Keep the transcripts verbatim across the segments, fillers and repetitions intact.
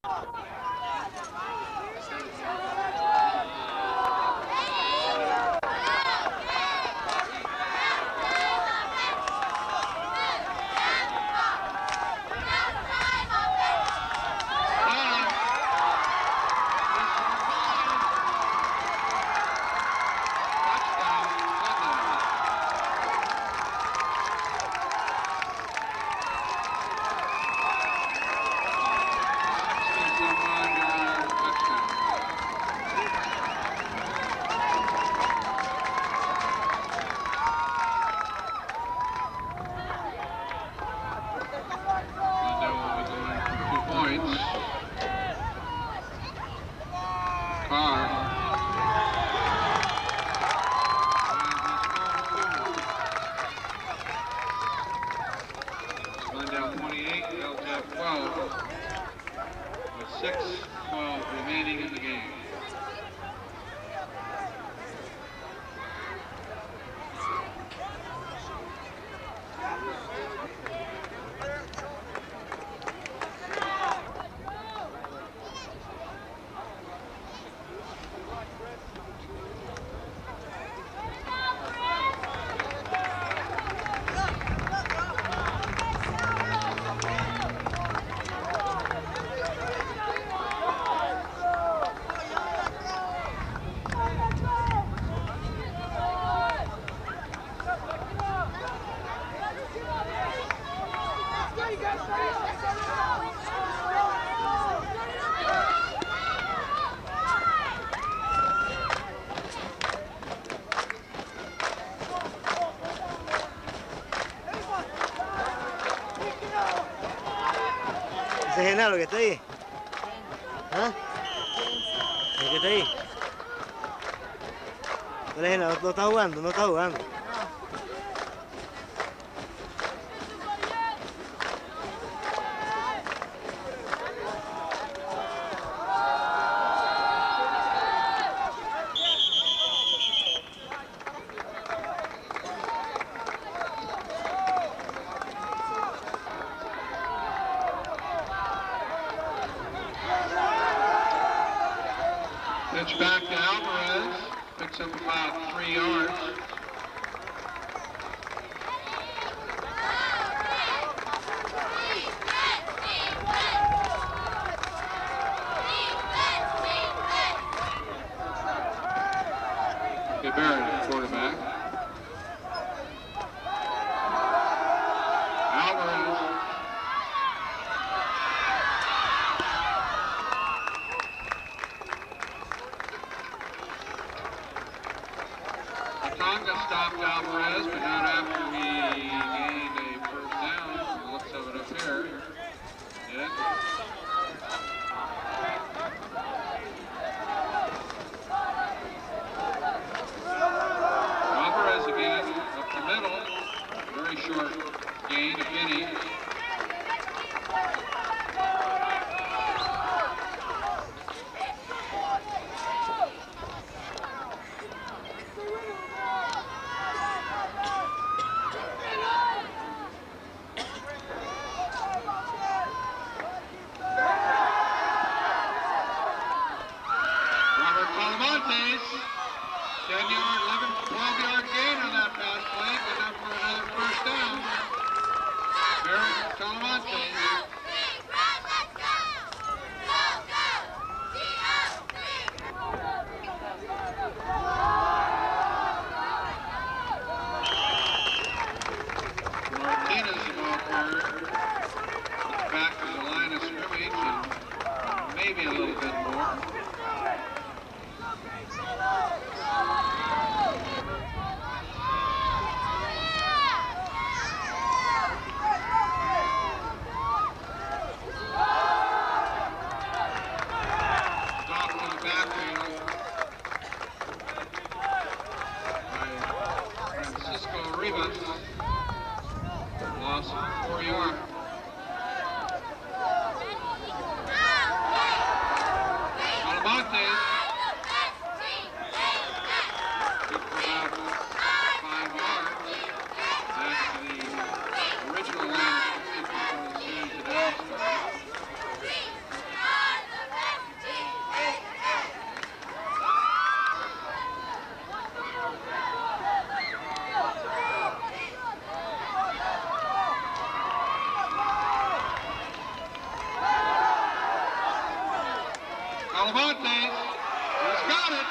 Carr. Glendale twenty-eight, L J twelve, with six twelve remaining in the game. ¿Ese es Genaro que está ahí? ¿Ah? ¿El que está ahí? ¿Cuál es Genaro? ¿No está jugando? No está jugando. Pitch back to Alvarez, picks up about three yards. Okay, Barrett, quarterback. Alvarez. Tonga stopped Alvarez, but not after he gained a first down. He looks of it up here. Did. Alvarez again, up the middle. Very short gain, if any. ten yard, eleven, twelve yard gain on that pass play, good enough for another first down. Barrett Talamonte. Martinez, the ball carrier, back to the line of scrimmage and maybe a little bit more. Loss of four yards. Talamonte. Talamontes has got it.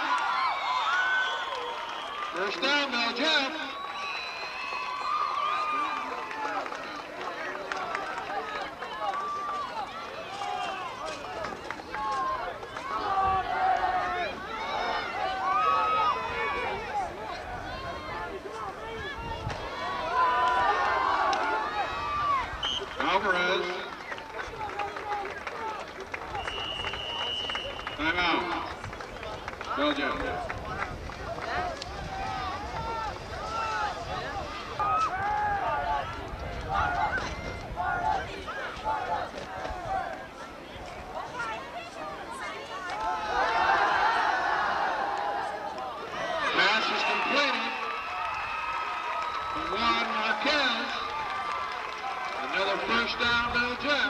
First down, Belgium. Alvarez. Timeout. Belgium. Pass is completed. Juan Marquez. Another first down, Belgium.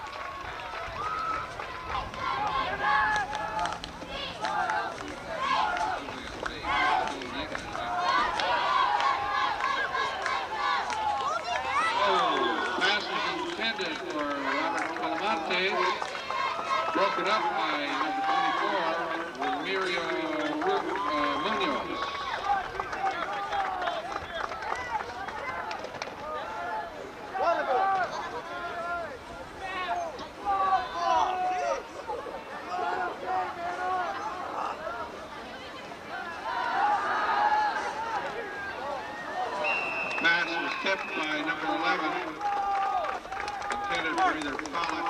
Broke it up by number twenty-four, Ramirio uh, Munoz. Pass was kept by number eleven, intended for either Pollock.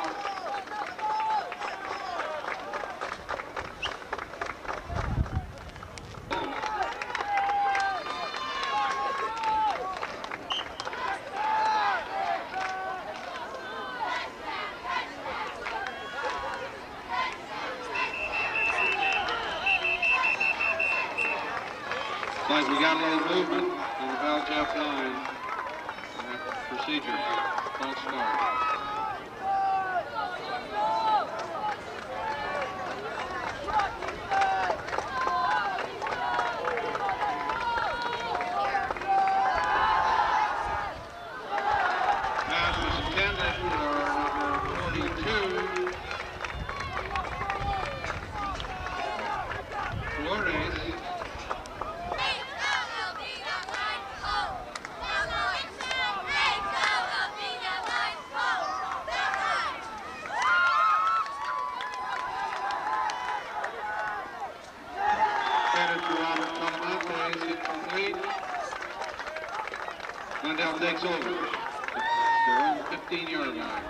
Like we got a little movement in the Belgium line in that procedure. False start. Pass was intended for number forty-two. Flores. Glendale takes over. It's their own fifteen-yard line.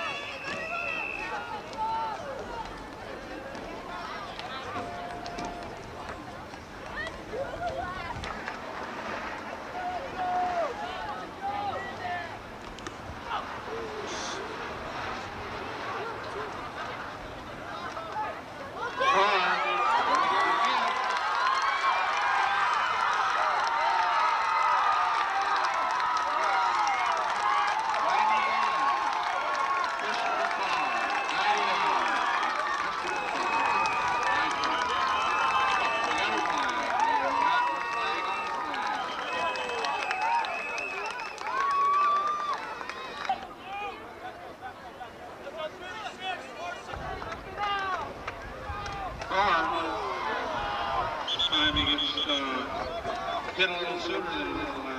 Carr, this time he gets uh, hit a little sooner than he did the last.